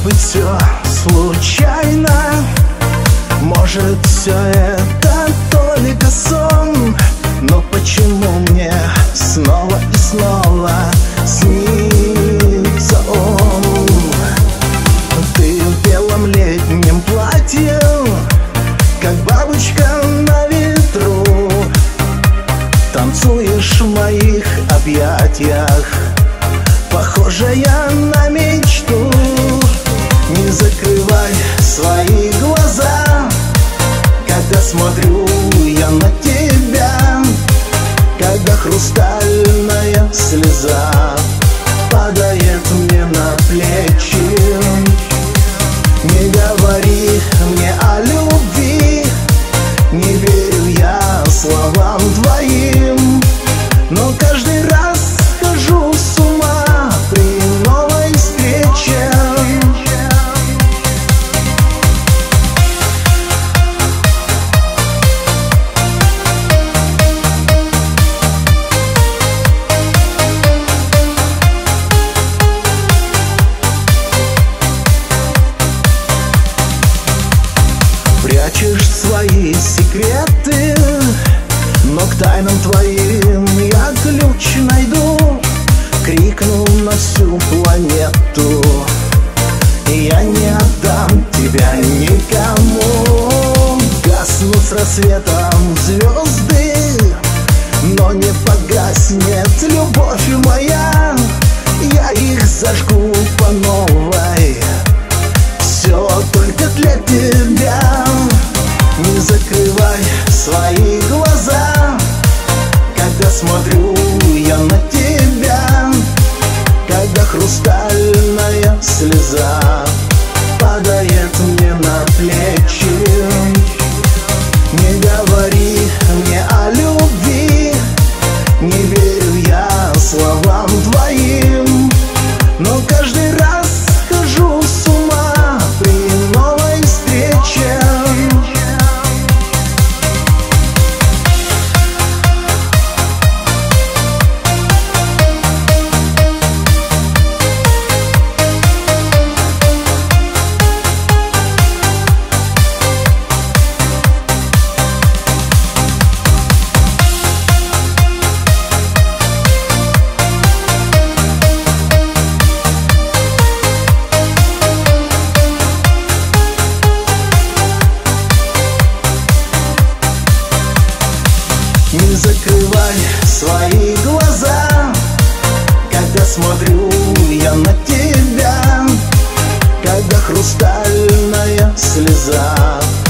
быть, все случайно. Может, все это только сон, но почему мне снова и снова снится он? Ты в белом летнем платье, как бабочка на ветру, танцуешь в моих объятиях, похожая на мечту. Не закрывай свои глаза, когда смотрю я на тебя, когда хрустальная слеза падает мне на плечи. Не говори мне о любви, не верю я словам твоим, но каждый раз схожу с ума при новой встрече. Прячешь свои секреты, но к тайнам твоим я ключ найду. Крикну на всю планету: я не отдам тебя никому. Гаснут с рассветом звезды, но не погаснет любовь моя. Я их зажгу по новой, все только для тебя. Не закрывай свои глаза, когда смотрю я на тебя, когда хрустальная слеза падает мне на плечи. Не говори мне о любви, не верю я словам твоим, но каждый раз схожу с ума при новой встрече. Не закрывай свои глаза, когда смотрю я на тебя, когда хрустальная слеза